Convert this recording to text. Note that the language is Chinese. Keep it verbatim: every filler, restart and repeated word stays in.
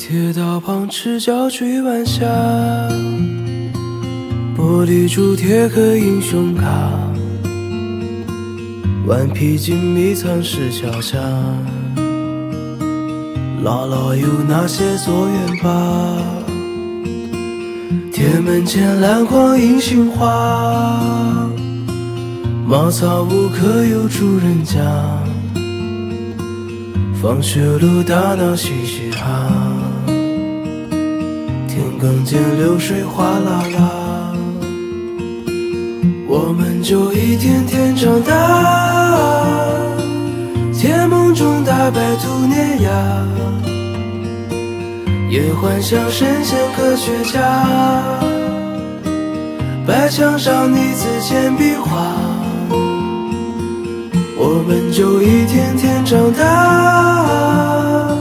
铁道旁赤脚追晚霞，玻璃铸铁刻英雄卡，顽皮筋迷藏石桥下，姥姥有那些作业吧。铁门前篮筐银杏花，茅草屋可有住人家，放学路打闹嘻嘻哈，田埂间流水哗啦啦，我们就一天天长大，甜梦中大白兔碾压，也幻想神仙科学家，白墙上泥字铅笔画，我们就一天天长大。